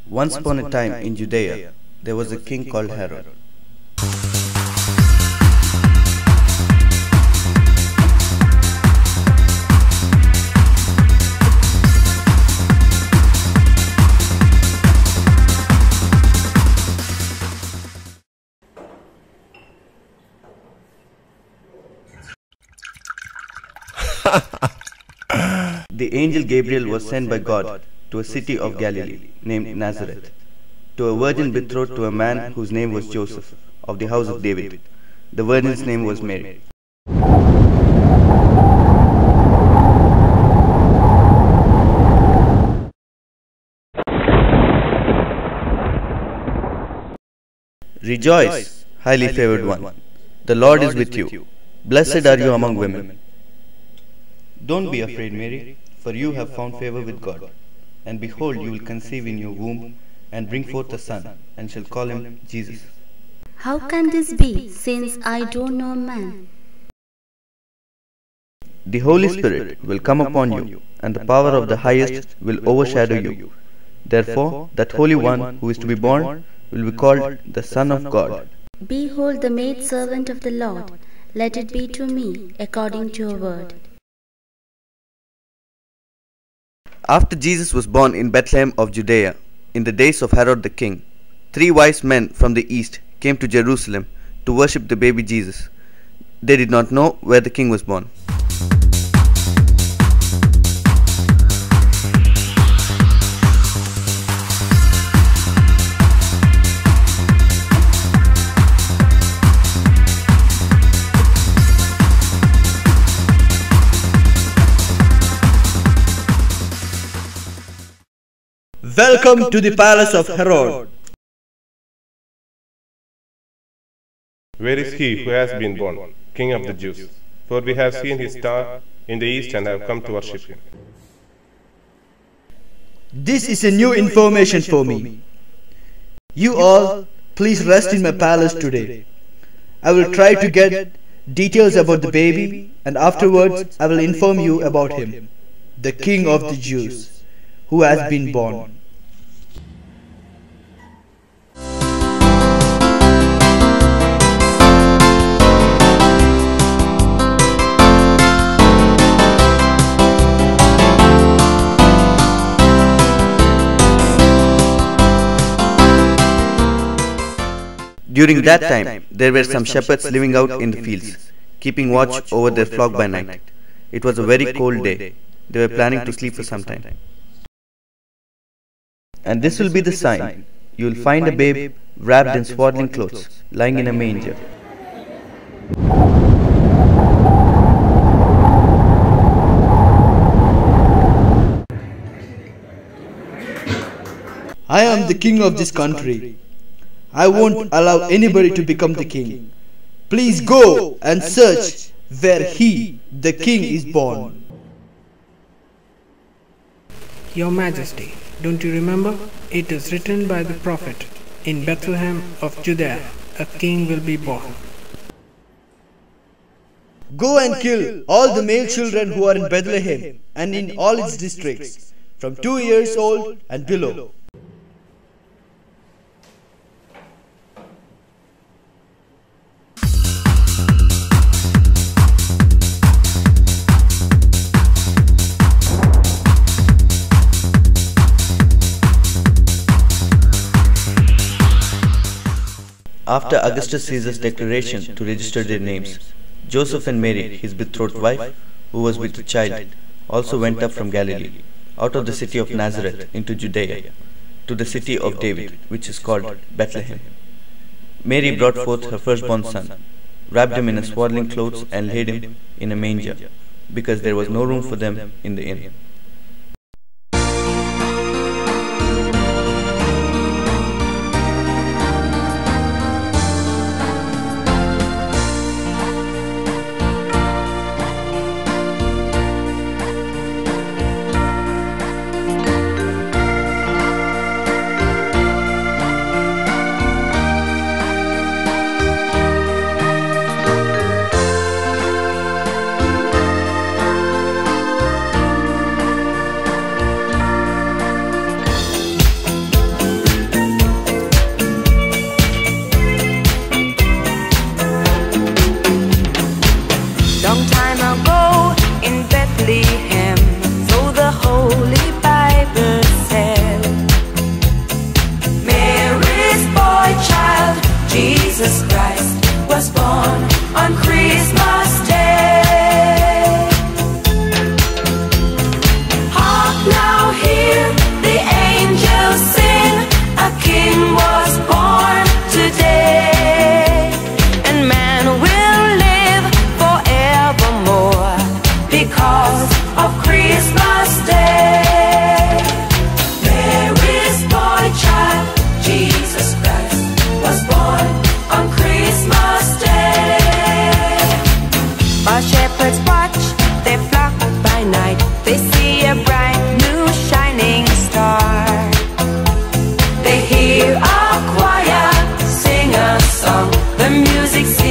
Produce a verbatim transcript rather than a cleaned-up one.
Once upon a time in Judea, there was a king called Herod. The angel Gabriel was sent by God to a city of Galilee named Nazareth, to a virgin betrothed to a man whose name was Joseph, of the house of David. The virgin's name was Mary. Rejoice, highly favored one. The Lord is with you. Blessed are you among women. Don't be afraid, Mary, for you have found favor with God. And behold, you will conceive in your womb and bring forth a son, and shall call him Jesus. How can this be, since I don't know a man? The Holy Spirit will come upon you, and the power of the highest will overshadow you. Therefore, that Holy One who is to be born will be called the Son of God. Behold the maidservant of the Lord, let it be to me according to your word. After Jesus was born in Bethlehem of Judea, in the days of Herod the king, three wise men from the east came to Jerusalem to worship the baby Jesus. They did not know where the king was born. Welcome to the palace of Herod. Where is he who has been born, King of the Jews? For we have seen his star in the east and have come to worship him. This is a new information for me. You all, please rest in my palace today. I will try to get details about the baby, and afterwards I will inform you about him, the King of the Jews, who has been born. During that time, there were some shepherds living out in the fields, keeping watch over their flock by night. It was a very cold day. They were planning to sleep for some time. And this will be the sign. You will find a babe wrapped in swaddling clothes, lying in a manger. I am the king of this country. I won't allow anybody to become the king. Please go and search where he, the king, is born. Your Majesty, don't you remember? It is written by the prophet, in Bethlehem of Judea, a king will be born. Go and kill all the male children who are in Bethlehem and in all its districts, from two years old and below. After Augustus Caesar's declaration to register their names, Joseph and Mary, his betrothed wife, who was with child, also went up from Galilee, out of the city of Nazareth into Judea, to the city of David, which is called Bethlehem. Mary brought forth her firstborn son, wrapped him in a swaddling clothes, and laid him in a manger, because there was no room for them in the inn. by night, they see a bright new shining star. They hear a choir sing a song, the music